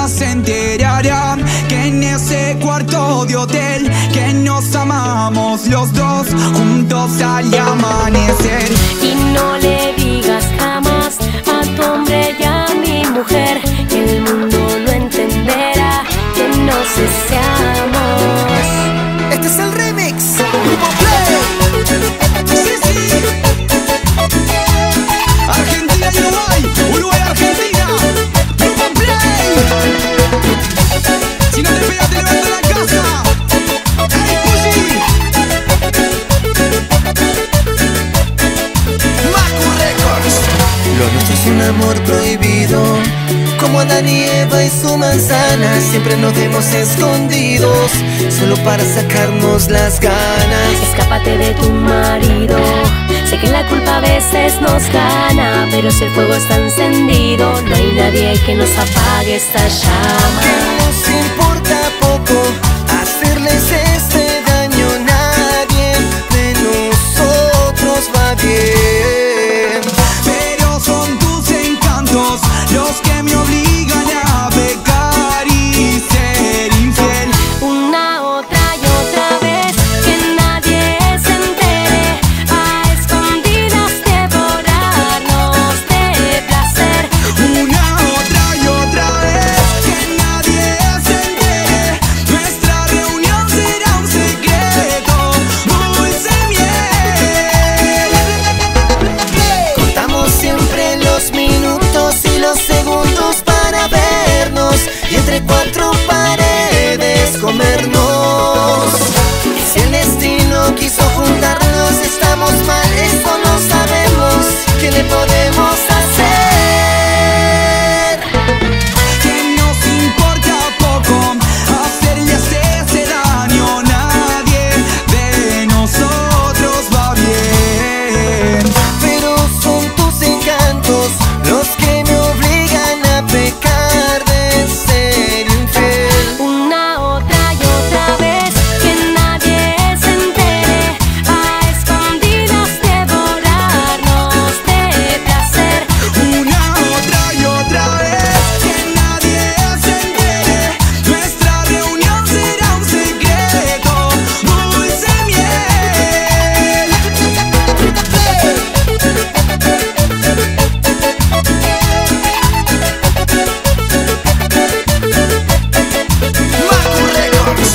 nunca se enterarán que en ese cuarto de hotel que nos amamos los dos juntos al amanecer. Y no le digas jamás a tu hombre y a mi mujer que el mundo no entenderá que nos deseamos. Este es el remix. Grupo Play. Sí, sí. Argentina y Uruguay, Uruguay, Argentina. Grupo Play. Si no te pegas te levanto la casa. ¡Ey, Fuji! Macu Records. Lo nuestro es un amor prohibido, como Adán y Eva y su manzana. Siempre nos vemos escondidos, solo para sacarnos las ganas. Escápate de tu marido. Sé que la culpa a veces nos gana, pero si el fuego está encendido, no hay nadie que nos apague esta llama. Que nos importa poco hacerles este daño, nadie de nosotros va bien. Pero son tus encantos los que me obligan a pecar y ser infiel. Una, otra y otra vez, que nadie se entere, a escondidas devorarnos de placer. Una, otra y otra vez, que nadie se entere. Nuestra reunión será un secreto, dulce miel. Contamos siempre los minutos y los segundos para vernos y entre cuatro paredes comernos. Si el destino quiso juntarnos, estamos mal, esto no sabemos. ¿Qué le podemos hacer? Que nos importa poco hacerles ese daño, nadie de nosotros va bien. Pero son tus encantos los que me obligan a pecar de ser infiel. Una, otra y otra vez, que nadie se entere, a escondidas devorarnos de placer. Una, otra y otra vez, que nadie se entere. Nuestra reunión será un secreto, dulce miel. Macu Records.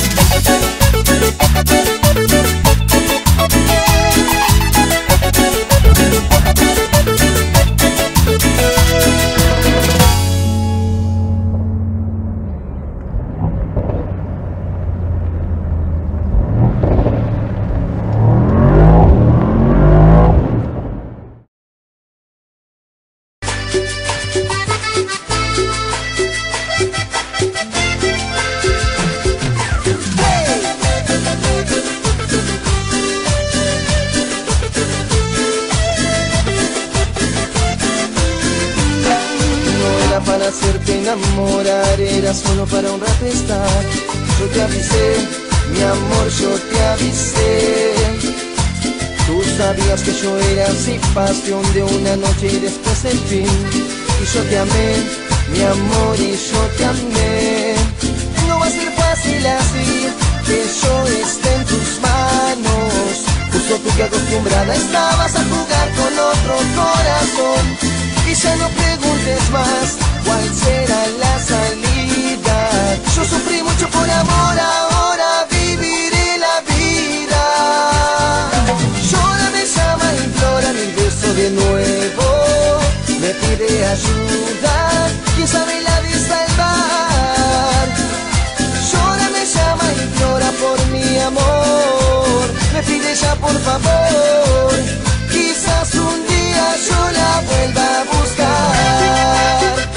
No era para hacerte enamorar, era solo para un rato estar. Yo te avisé, mi amor, yo te avisé. Tú sabías que yo era así, pasión de una noche y después el fin. Y yo te amé, mi amor, y yo te amé. No va a ser fácil así, que yo esté en tus manos. Justo tú que acostumbrada estabas a jugar con otro corazón. Y ya no preguntes más cuál será la salida. Yo sufrí mucho por amor, ahora viviré la vida. Llora, me llama, implora mi beso de nuevo. Me pide ayuda, quién sabe la de salvar. Llora, me llama, implora por mi amor. Me pide ya por favor, quizás un día yo la vuelva a buscar.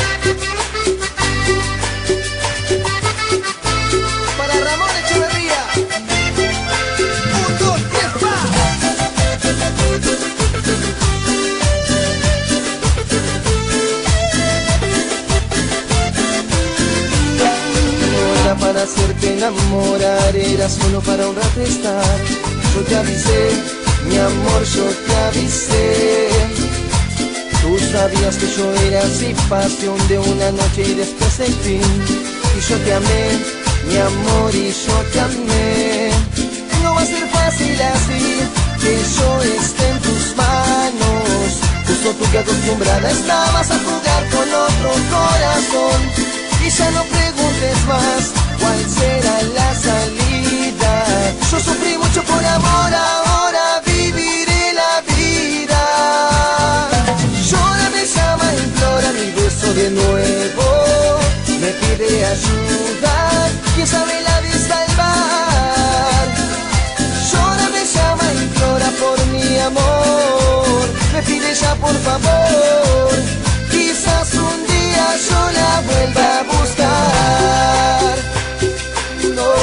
Para Ramón Echeverría. 1, 2, 3, ¡pa! No era para hacerte enamorar, era solo para un rato estar. Yo te avisé, mi amor, yo te avisé. Tú Tú sabías que yo era así, pasión de una noche y después el fin. Y yo te amé, mi amor, y yo te amé. No va a ser fácil así, que yo esté en tus manos. Justo tú que acostumbrada estabas a jugar con otro corazón. Y ya no preguntes más cuál será la salida. Yo sufrí mucho por amor, ahora viviré la vida. Llora, me llama, implora mi beso de nuevo. Me pide ayuda, quién sabe la de salvar. Llora, me llama, implora por mi amor. Me pide ya por favor, quizás un día yo la vuelva a buscar. No,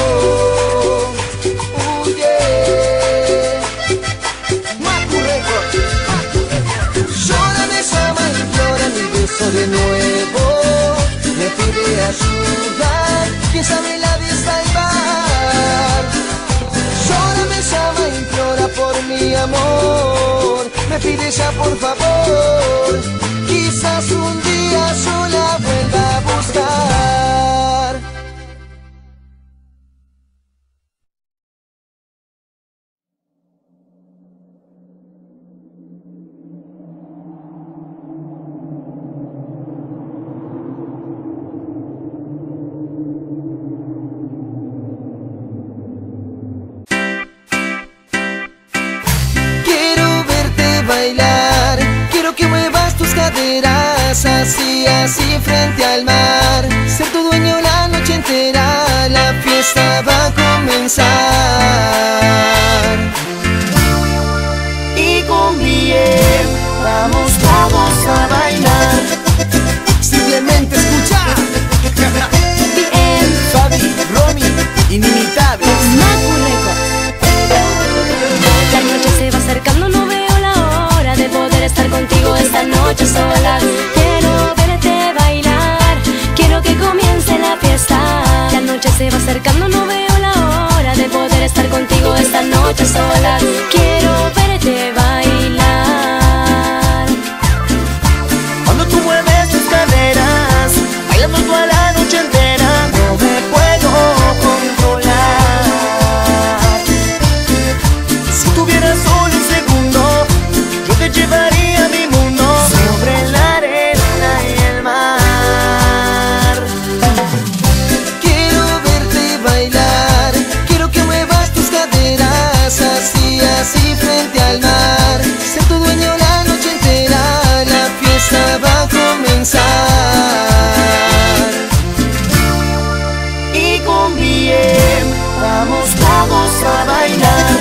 yeah. Macu Records. Llora, me llama, implora mi beso de nuevo. Me pide ayuda, quién sabe la de salvar. Llora, me llama, implora por mi amor. Me pide ya por favor, quizás un día yo la vuelva a buscar. Bailar, quiero que muevas tus caderas así, así frente al mar. Ser tu dueño la noche entera, la fiesta va a comenzar. Y con bien vamos todos a bailar. Simplemente escucha. BM, Fabi, Romy, inimitables. Macu Records. La noche se va acercando, no veo de poder estar contigo esta noche sola. Quiero verte bailar, quiero que comience la fiesta. La noche se va acercando, no veo la hora de poder estar contigo esta noche sola. Quiero verte bailar. Cuando tú mueves tus caderas, bailando toda la noche entera, no me puedo controlar. Si tuvieras solo un segundo, yo te llevaría a mi mundo, sobre la arena y el mar. Quiero verte bailar, quiero que muevas tus caderas así, así frente al mar. Ser tu dueño la noche entera, la fiesta va a comenzar. Y con bien vamos todos a bailar.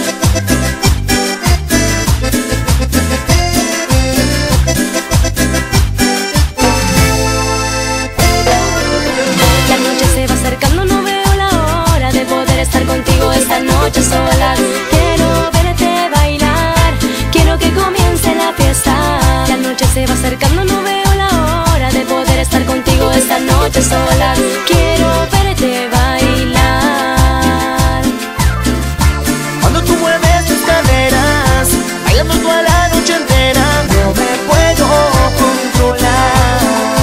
Contigo esta noche sola. Quiero verte bailar, quiero que comience la fiesta. La noche se va acercando, no veo la hora de poder estar contigo esta noche sola. Quiero verte bailar. Cuando tú mueves tus caderas, bailando toda la noche entera, no me puedo controlar.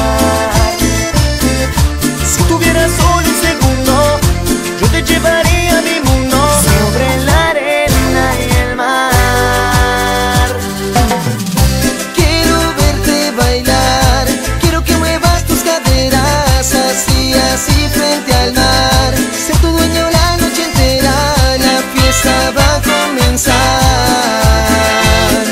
Si tuvieras solo un segundo, yo te llevaría a mi mundo, sobre la arena y el mar. Quiero verte bailar, quiero que muevas tus caderas así, así frente al mar. Ser tu dueño la noche entera, la fiesta va a comenzar.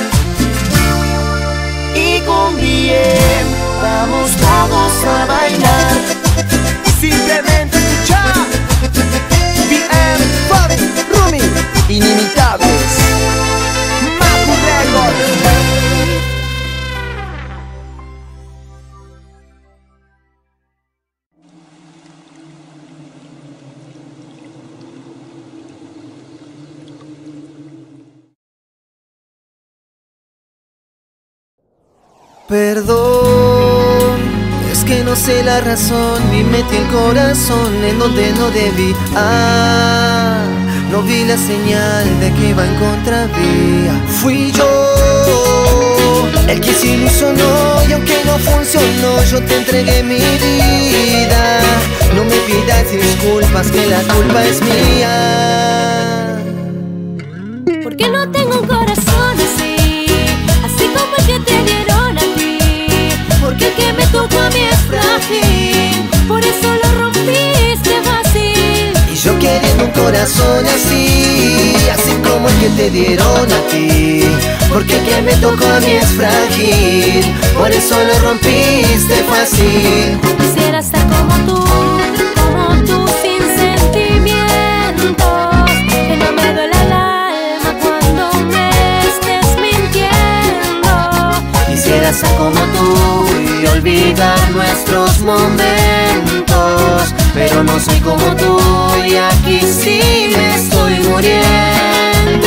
Y con bien vamos todos a bailar. Simplemente escuchar. BM, Fabi, Romy, inimitables. Macu Records. Perdón, es que no sé la razón y metí el corazón en donde no debí. No vi la señal de que iba en contravía. Fui yo El que se ilusionó y aunque no funcionó, yo te entregué mi vida. No me pidas disculpas, que la culpa es mía. Porque no tengo un corazón así, así como el que te dieron a ti. Porque el que me tocó a mí es frágil, por eso lo rompiste fácil. Y yo queriendo un corazón así, así como el que te dieron a ti. Porque el que me tocó a mí es frágil, por eso lo rompiste fácil. Quisiera ser como tú sin sentimientos, que no me duele el alma cuando me estés mintiendo. Quisiera ser como tú y olvidar nuestros momentos, pero no soy como tú y aquí sí me estoy muriendo.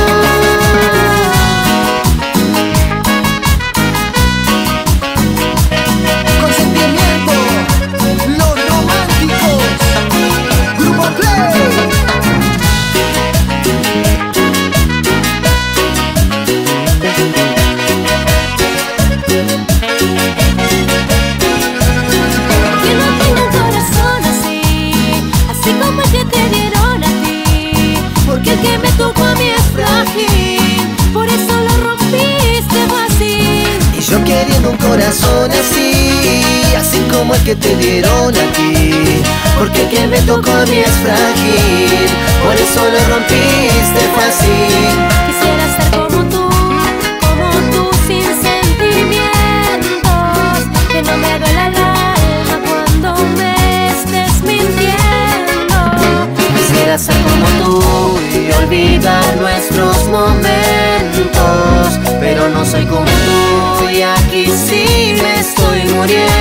Yo queriendo un corazón así, así como el que te dieron a ti. Porque el que me tocó a mí es frágil, por eso lo rompiste fácil. Quisiera ser como tú sin sentimientos, que no me duele el alma cuando me estés mintiendo. Quisiera ser como tú y olvidar nuestros momentos, pero no soy como tú y aquí sí me estoy muriendo.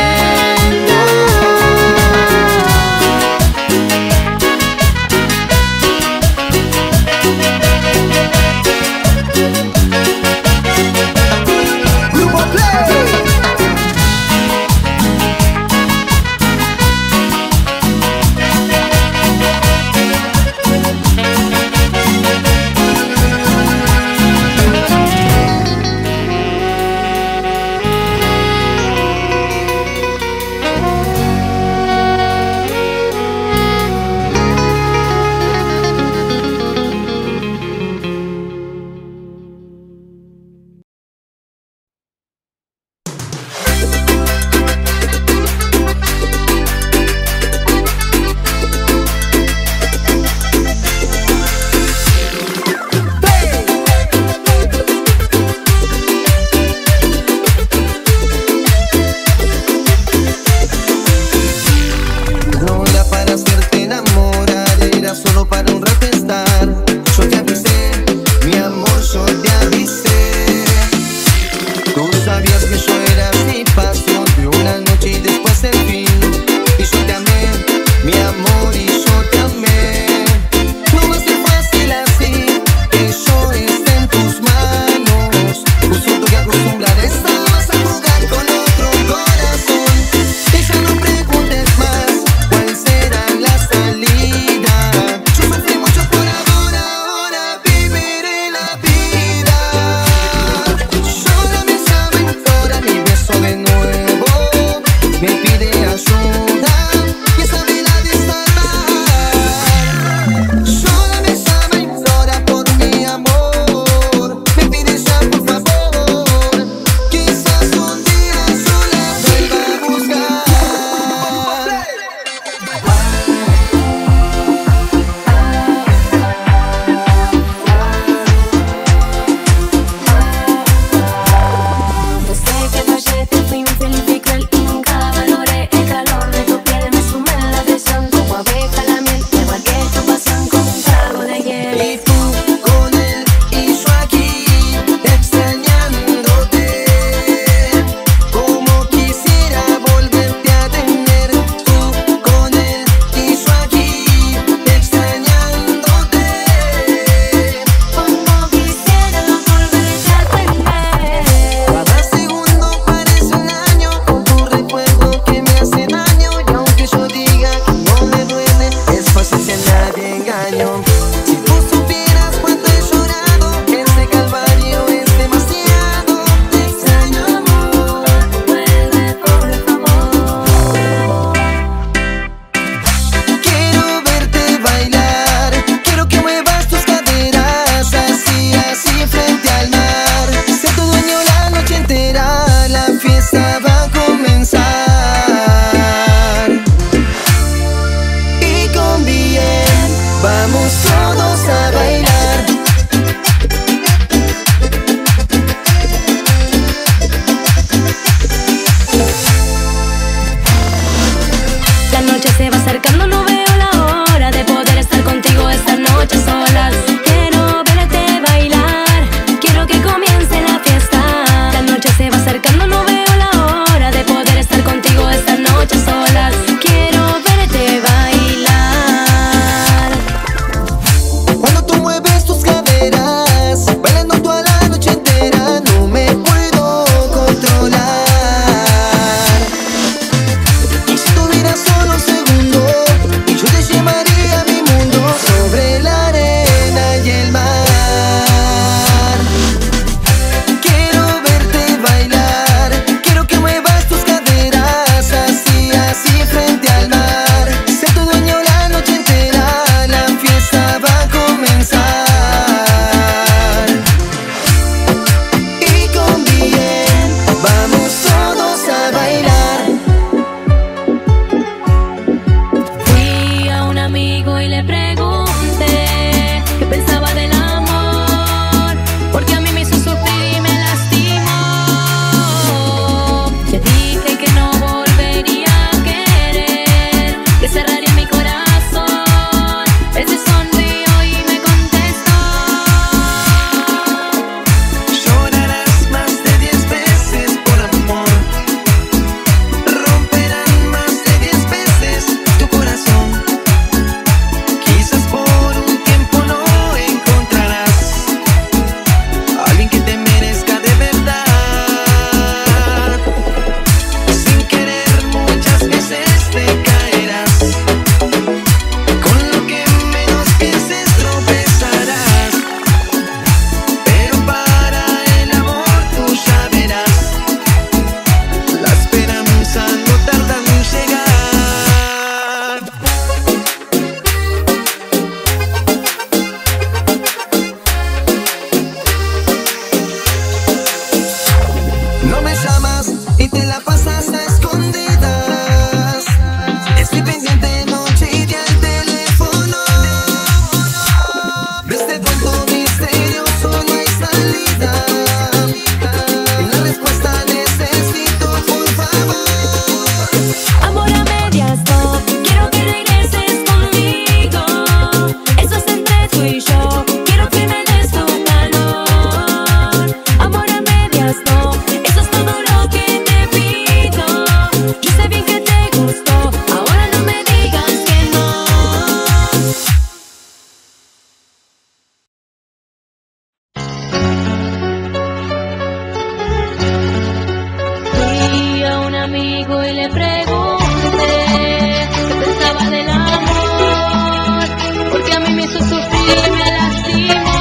pregunté qué pensaba del amor, porque a mí me hizo sufrir y me lastimó.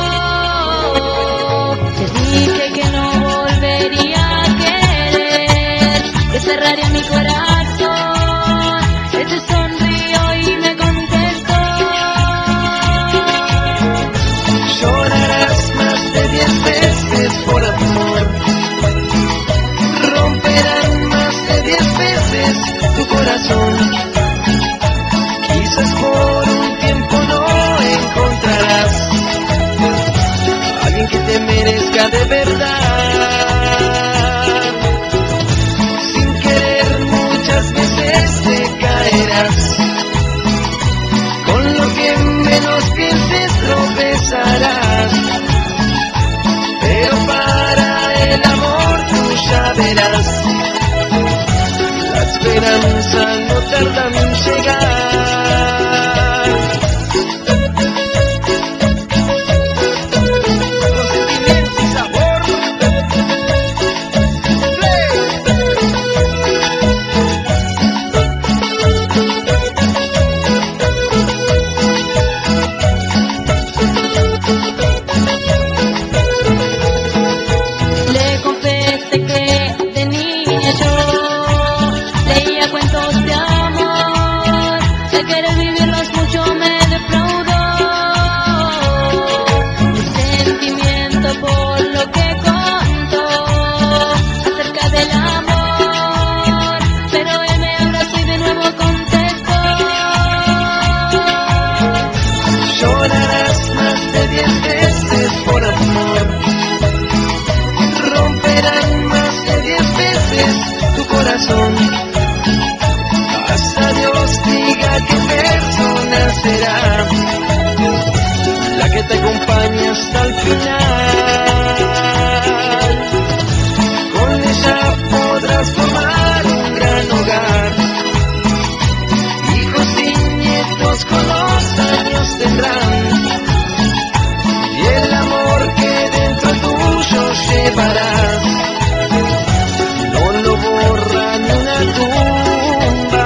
Te dije que no volvería a querer, que cerraría mi corazón. Él se sonrió y me contestó: llorarás más de 10 veces por amor, romperán más de 10 veces tu corazón. Quizás por un tiempo no encontrarás alguien que te merezca de verdad. Sin querer muchas veces te caerás, con lo que menos pienses tropezarás. Pero para el amor tú ya verás, la esperanza no tarda en llegar. Con sentimiento y sabor, Le confesé que de niña yo leía cuentos de amor, de querer vivirlos mucho me defraudó. Mi sentimiento por lo que contó acerca del amor, pero él me abrazó y de nuevo contestó: llorarás más de 10 veces por amor, romperán más de 10 veces tu corazón. Hasta Dios diga qué persona será la que te acompañe hasta el final. Con ella podrás formar un gran hogar, hijos y nietos con los años tendrán, y el amor que dentro tuyo llevarás no lo borra ni una tumba.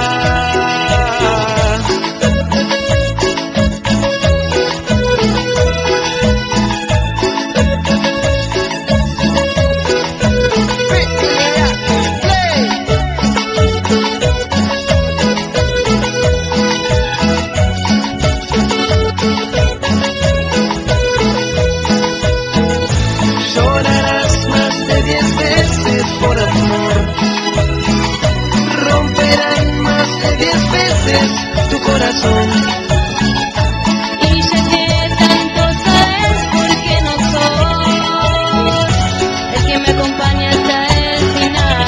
Llorarás más de 10 veces por amor, romperán más de 10 veces tu corazón. y ya que tanto sabes por qué no sos el que me acompaña hasta el final.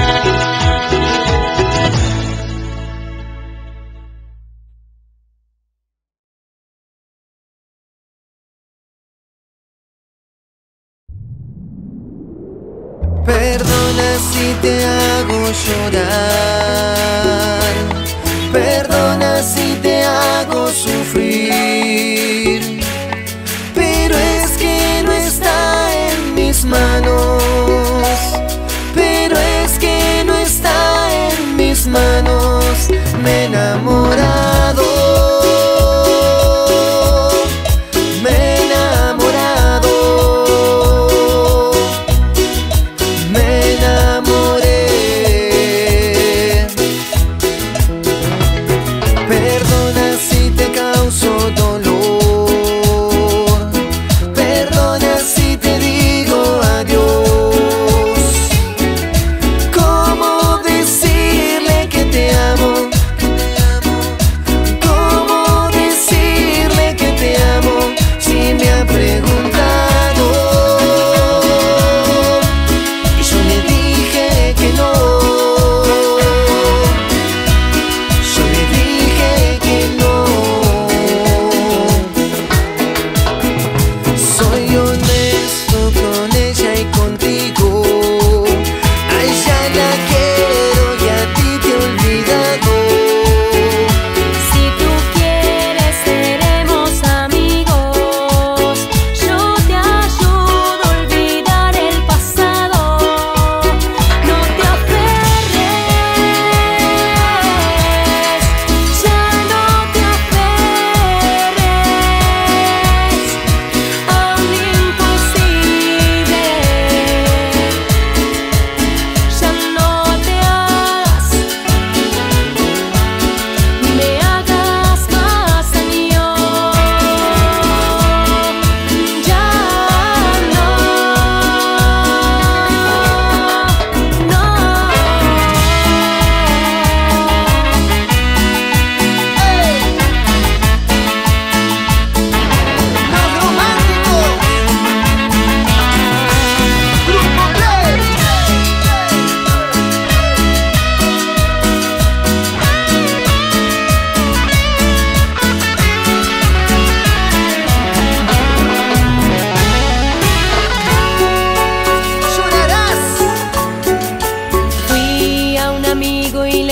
Perdona si te hago llorar, perdona si te hago sufrir, pero es que no está en mis manos, pero es que no está en mis manos. Me he enamorado, me he enamorado, me enamoré.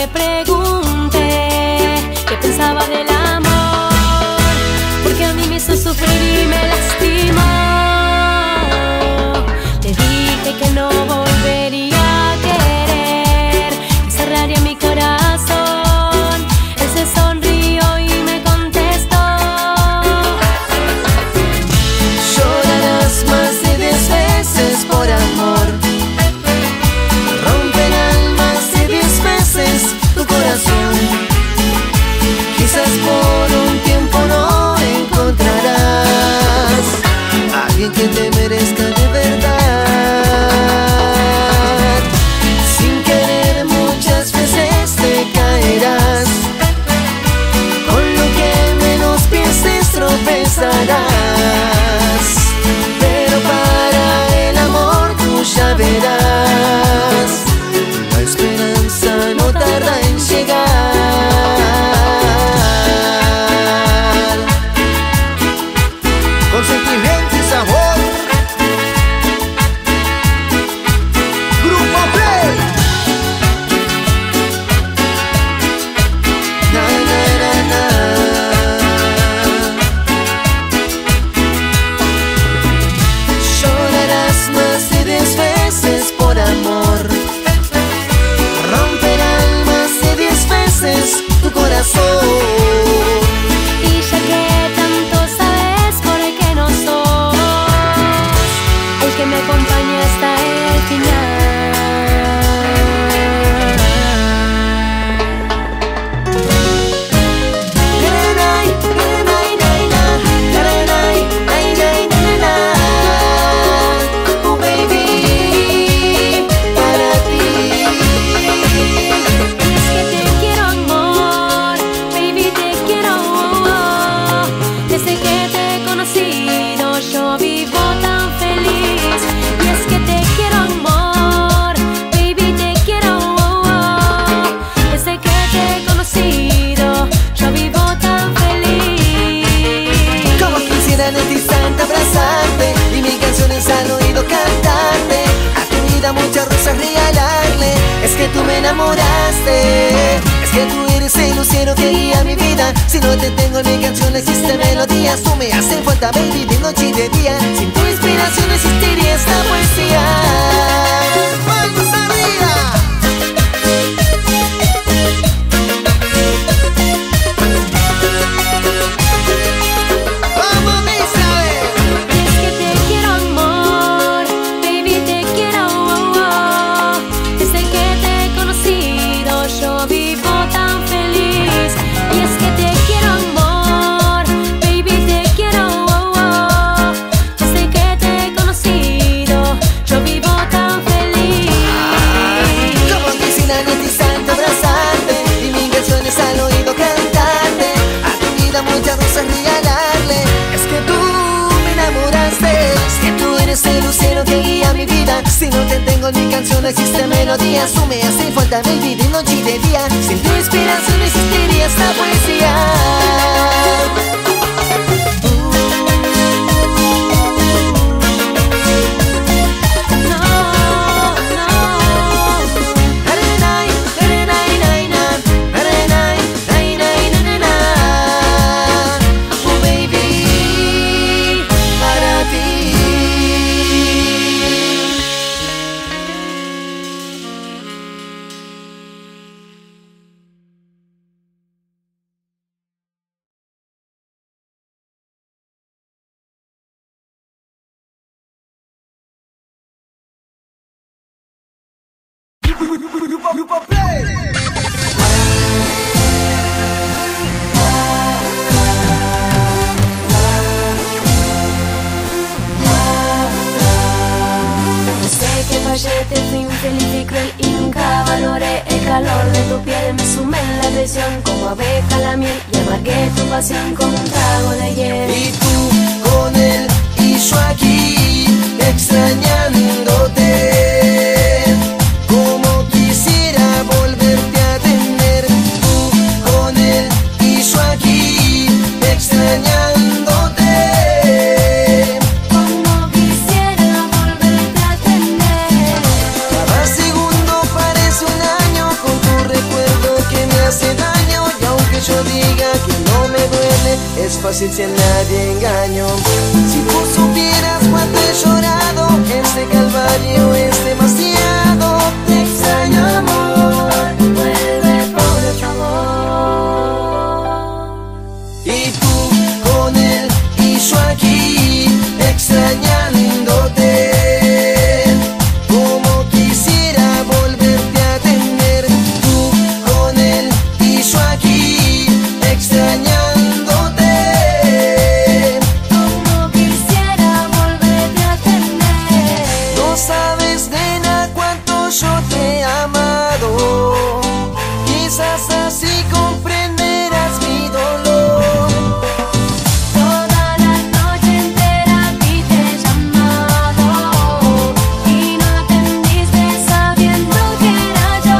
le pregunté qué pensaba del amor, porque a mí me hizo sufrir y me lastimó. Le dije que no volvería a querer, que cerraría mi corazón. Él se sonrió y me contestó: llorarás más de 10 veces por amor, romperán más de 10 veces tu corazón. Quizás por un tiempo no encontrarás a alguien que te merezca de verdad. Sin querer muchas veces te caerás, con lo que menos pienses tropezarás. Pero para el amor tú ya verás, la esperanza no tarda en llegar. Con sentimiento y sabor, Grupo Play. Na, na, na, na. Llorarás más de 10 veces por amor, romperán más de 10 veces tu corazón. y ya que tanto sabes por qué no sos el que me acompaña hasta el final. Oh baby, para ti. Es que te quiero, amor, baby, te quiero. Desde que te he conocido yo vivo tan feliz. Y es que te quiero, amor, baby, te quiero. Desde que te he conocido yo vivo tan feliz. Como quisiera en este instante abrazarte y mis canciones al oído cantarte, a tu vida muchas rosas regalarle. Es que tú me enamoraste, es que tú eres el lucero que guía mi vida. Si no te tengo en mi canción no existen melodías. Tú me haces falta, baby, de noche y de día. Sin tu inspiración no existiría esta poesía. ¡Vamos arriba! ¡Vamos, Isabel! Es que te quiero, amor, baby, te quiero. Desde que te he conocido yo vivo tan feliz. Y es que te quiero, amor, baby, te quiero. Desde que te he conocido yo vivo tan feliz. Como quisiera en este instante abrazarte y mis canciones al oído cantarte, a tu vida muchas rosas regalarle. Es que tú me enamoraste, es que tú eres el lucero que guía mi vida. Si no te tengo en mi canción no existen melodías. Tú me haces falta, baby, de noche y de día. Sin tu inspiración no existiría esta poesía. Oh baby, para ti. Grupo Play. Sé que fallé, te fui infeliz y cruel y nunca valoré el calor de tu piel. Me sumé en la traición como abeja a la miel y amargué tu pasión como un trago de hiel. Y tú con él y yo aquí extrañándote. Como quisiera volverte a tener. Tú con él y yo aquí extrañándote. Como quisiera volverte a tener. Cada segundo parece un año con tu recuerdo hace daño, y aunque yo diga que no me duele, es fácil si a nadie engaño. Si tú supieras cuánto he llorado, este calvario es demasiado. Te extraño, amor, vuelve por favor. Y tú con él y yo aquí, extrañándote. Como quisiera volverte a tener. Tú con él y yo aquí, extrañándote. Como quisiera volverte a tener. No sabes, nena, cuánto yo te he amado. Quizás así comprenderás mi dolor. Toda la noche entera a ti te he llamado y no atendiste sabiendo que era yo.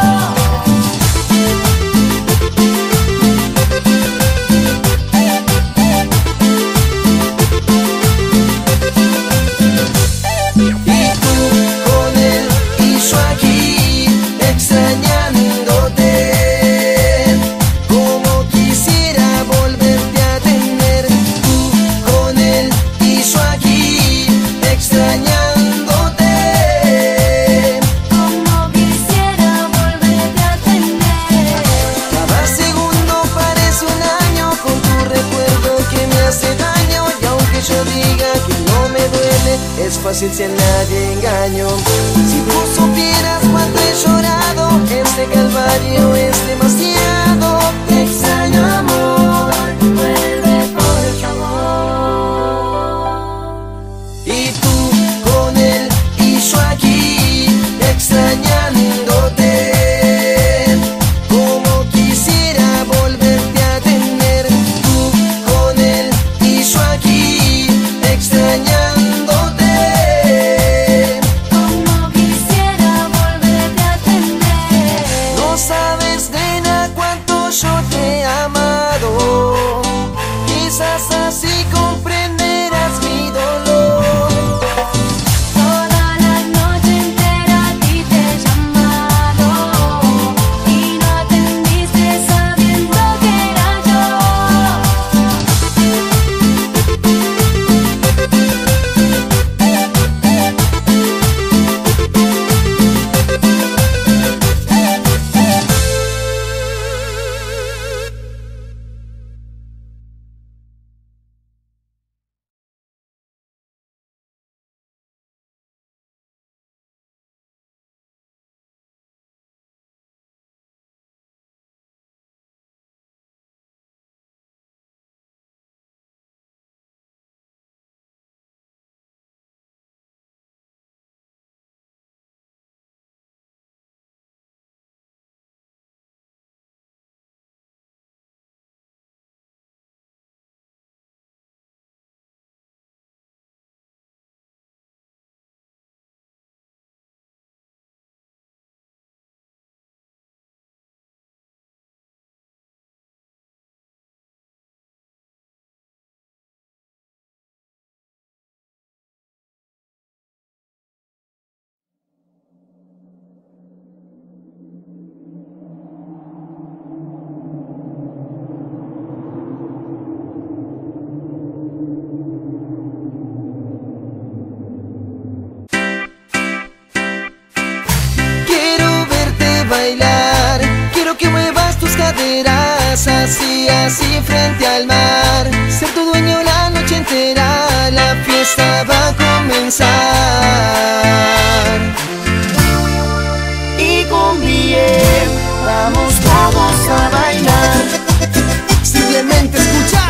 Y tú con él y yo aquí, extrañándote. Como quisiera volverte a tener. Tú con él y yo aquí, extrañándote. Como quisiera volverte a tener. Cada segundo parece un año con tu recuerdo que me hace daño, y aunque yo diga que no me duele, es fácil si a nadie engaño. Si tú supieras cuánto he llorado, este calvario es demasiado. Te extraño, amor, Vuelve por favor. y tú con él y yo aquí, extrañándote. Como quisiera volverte a tener. Tú con él y yo aquí, extrañándote. Como quisiera volverte a tener. No sabes, nena, cuánto yo te he amado. Quizás así comprenderás mi dolor. Toda la noche entera a ti te he llamado y no atendiste sabiendo que era yo. así, así frente al mar. Ser tu dueño la noche entera, la fiesta va a comenzar. Y con bien vamos todos a bailar. Simplemente escucha.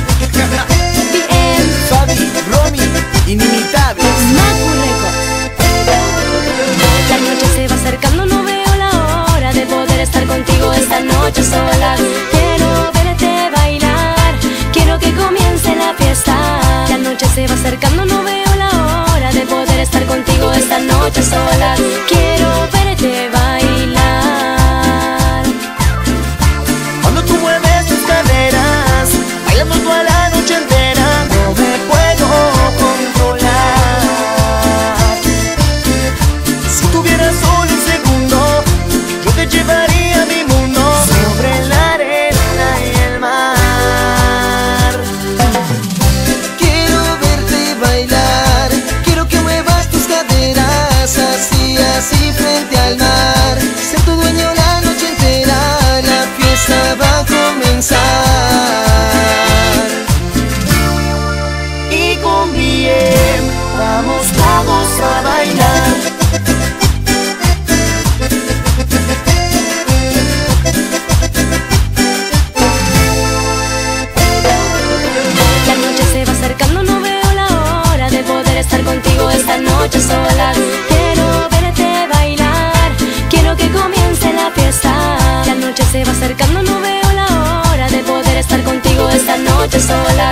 BM, Fabi, Romy, inimitables. Macu Records. La noche se va acercando, no veo la hora de poder estar contigo esta noche sola. Quiero verte bailar, quiero que comience la fiesta. La noche se va acercando, no veo la hora de poder estar contigo esta noche sola. Quiero verte bailar. fiesta va a comenzar. Y con bien vamos todos a bailar. La noche se va acercando, no veo la hora de poder estar contigo esta noche sola. Quiero verte bailar, quiero que comience la fiesta. La noche se va acercando, no veo la hora de poder estar contigo esta noche sola.